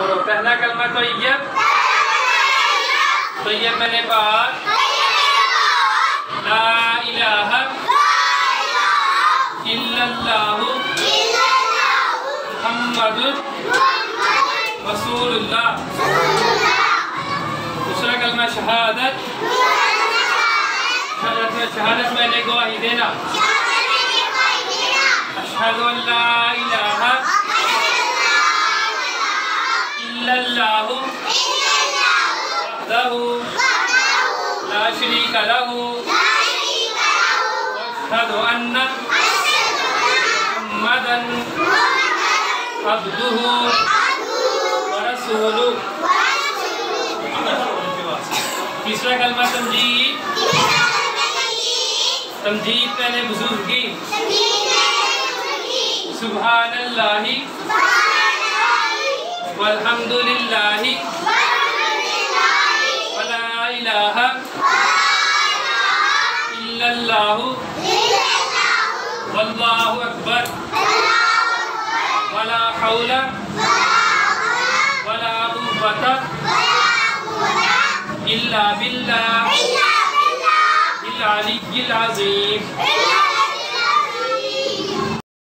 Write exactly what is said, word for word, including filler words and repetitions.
پڑھو پہلا کلمہ طیب طیب میں نے پاک لا الہ الا اللہ محمد رسول اللہ. دوسرا کلمہ شہادت شہادت میں نے گواہی دینا اشہد ان لا الہ الا اللہ وحدہ لا شریک لہ واشہد ان محمدا عبدہ ورسولہ. تیسرا کلمہ تمجید تمجید پہلے بزرگی سبحان اللہ والحمد للہ ولا الہ الا اللہ واللہ اکبر ولا حول ولا قوة الا باللہ العلی العظیم.